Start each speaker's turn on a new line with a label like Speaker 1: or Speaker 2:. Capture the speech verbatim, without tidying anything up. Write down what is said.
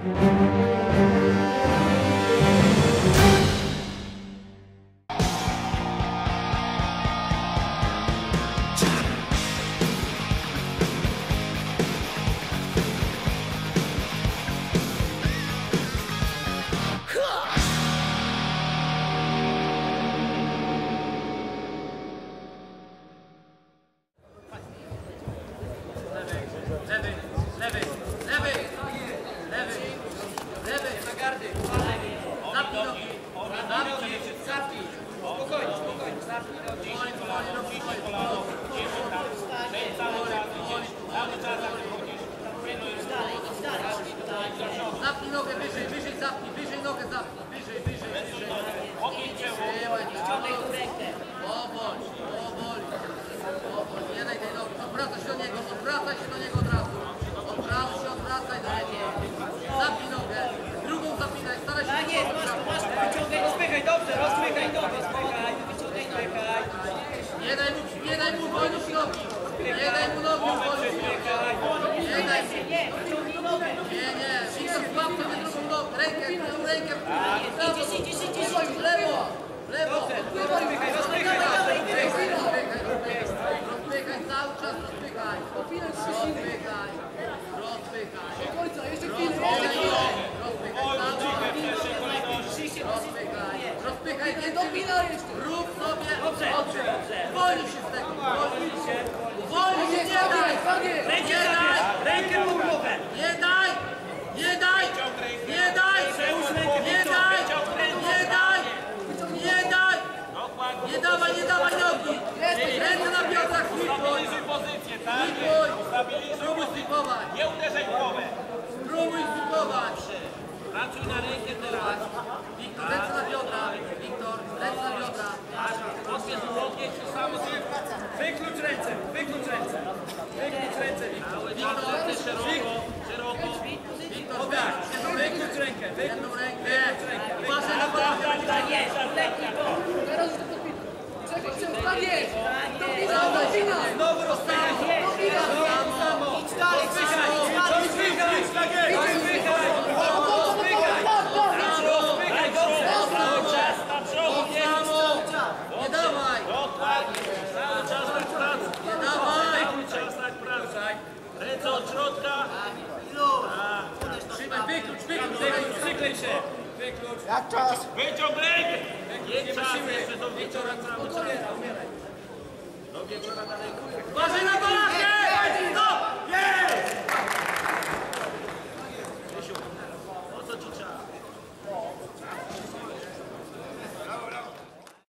Speaker 1: Zapnij nogę wyżej, wyżej zapnij, wyżej nogę zapnij, wyżej, wyżej, wyżej. Powoli, powoli, powoli, nie daj tej nogi, odwracaj się do niego, odwracaj się do niego od razu. Odwracaj się, odwracaj do niego. Zapnij nogę, drugą zapinaj, staraj się.
Speaker 2: Tak jest, masz, masz, wyciągaj, rozpychaj, dobrze, rozpychaj nogę, rozpychaj, wyciągaj nogę.
Speaker 1: Nie daj mu, nie daj mu wolność nogi, nie daj mu nogi wolność nogi. Nie daj mu. Nie, nie, Wiktor, złap sobie drugą nogę, rękę, drugą rękę.
Speaker 2: Idziesz, idziesz, idziesz,
Speaker 1: W lewo, w lewo.
Speaker 2: rozpychaj, rozpychaj,
Speaker 1: Rozpychaj, rozpychaj, rozpychaj, cały czas rozpychaj. Rozpychaj, rozpychaj.
Speaker 3: Jeszcze chwilę, jeszcze chwilę.
Speaker 1: Rozpychaj, cały czas. Rozpychaj, rozpychaj, nie
Speaker 3: Dopina jeszcze.
Speaker 1: rób sobie.
Speaker 2: Dobrze, dobrze, dobrze.
Speaker 1: Uwolnij się z tego, uwolnij się. Uwolnij się, nie daj.
Speaker 2: Rękę zabierz, rękę pod głowę.
Speaker 1: Nie daj, nie daj, nie daj, nie daj, nie daj, nie daj. Nie dawaj, nie dawaj nogi. Ręce na biodrach, slipuj.
Speaker 4: Stabilizuj pozycję, tak?
Speaker 1: Slipuj.
Speaker 4: Stabilizuj.
Speaker 1: Spróbuj slipować.
Speaker 4: Nie uderzaj w głowę.
Speaker 1: Spróbuj slipować.
Speaker 4: Pracuj na rękę teraz.
Speaker 1: Wiktor, ręce na biodra. Wiktor, ręce na biodra.
Speaker 4: Odbierz łokieć i samo sobie.
Speaker 2: Wyklucz ręce, wyklucz ręce. Wyklucz ręce, Wiktor.
Speaker 1: Wiktor,
Speaker 4: Szeroko, szeroko.
Speaker 1: Wiktor,
Speaker 2: Tak, wyklucz rękę, wyklucz
Speaker 1: jedną rękę. Uważaj na palce.
Speaker 2: Tak jest, lekki go.
Speaker 3: Teraz już to podpina. Czekaj, czekaj, tak jest. Dopina, dopina.
Speaker 2: Znowu rozpychaj.
Speaker 3: Dopina.
Speaker 2: Samo. Idź dalej, rozpychaj, rozpychaj, tak jest. Rozpychaj, rozpychaj. Rozpychaj, dobrze.
Speaker 4: Cały czas na przód, nie
Speaker 1: Nie dawaj.
Speaker 4: dokładnie. Cały czas tak pracy.
Speaker 1: Nie dawaj.
Speaker 4: Cały czas tak pracy. Ręce od środka.
Speaker 1: Trzymaj, wyklucz, wyklucz.
Speaker 2: Wyklucz, przyklej się. Wyklucz.
Speaker 3: Jak czas?
Speaker 4: Wyciąg rękę. Nie czas jeszcze do wieczora cały czas. Do wieczora dalej.
Speaker 1: Uważaj na balachę. Stop.
Speaker 4: Jest!